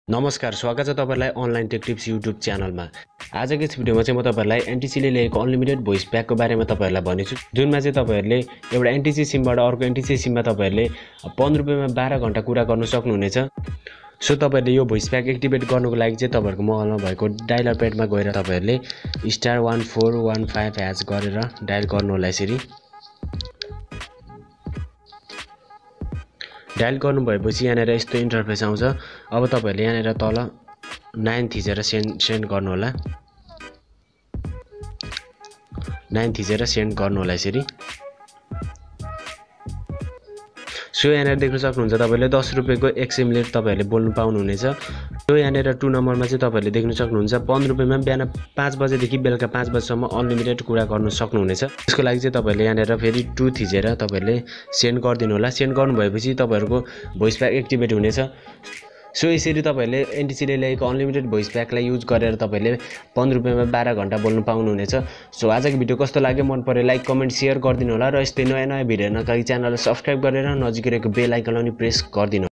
नमस्कार, स्वागत छ तपाईहरुलाई अनलाइन टेक टिप्स युट्युब च्यानलमा। आजको यस भिडियोमा चाहिँ म तपाईहरुलाई एनटीसीले ल्याएको अनलिमिटेड भोइस प्याकको बारेमा तपाईहरुलाई भन्नेछु, जुनमा चाहिँ तपाईहरुले एउटा एनटीसी सिमबाट अर्को एनटीसी सिममा तपाईहरुले 15 रुपैयाँमा 12 घण्टा कुरा गर्न सक्नुहुनेछ। सो तपाईहरुले यो भोइस प्याक एक्टिभेट गर्नको लागि चाहिँ तपाईहरुको मोबाइलमा भएको डायलर प्याडमा गएर तपाईहरुले *1415# गरेर डायल गर्नु होला। यसरी डायल गर्नु भएपछि यहाँनेर यस्तो इन्टरफेस आउँछ। अब तपाईहरुले यहाँनेर तल 9 थिचेर सेन्ड गर्नु होला। 9 थिचेर सेन्ड गर्नु होला। यसरी सो यहाँनेर देख्न सक्नुहुन्छ तपाईहरुले 10 रुपैयाँको 100 मिनेट तपाईहरुले बोल्न पाउनुहुनेछ। सो यहाँनेर 2 नम्बरमा चाहिँ तपाईहरुले देख्न सक्नुहुन्छ 15 रुपैयाँमा बिहान 5 बजेदेखि बेलुका 5 बजेसम्म अनलिमिटेड कुरा गर्न सक्नुहुनेछ। त्यसको लागि चाहिँ तपाईहरुले यहाँनेर फेरि 2 थिचेर तपाईहरुले सेन्ड गरिदिनु होला। सेन्ड गर्नु भएपछि तपाईहरुको भोइस प्याक एक्टिभेट हुनेछ। सो यसरी तपाईहरुले एनटीसीले ल्याएको अनलिमिटेड भोइस प्याकलाई युज गरेर तपाईहरुले 15 रुपैयाँमा 12 घण्टा बोल्न पाउनुहुनेछ। सो आजको भिडियो कस्तो लाग्यो, मन पर्यो लाइक कमेन्ट शेयर गरिदिनु होला र यस्तै नयाँ भिडियो हेर्नका लागि च्यानललाई सब्स्क्राइब गरेर नजिकै रहेको बेल आइकनलाई पनि प्रेस गरिदिनु।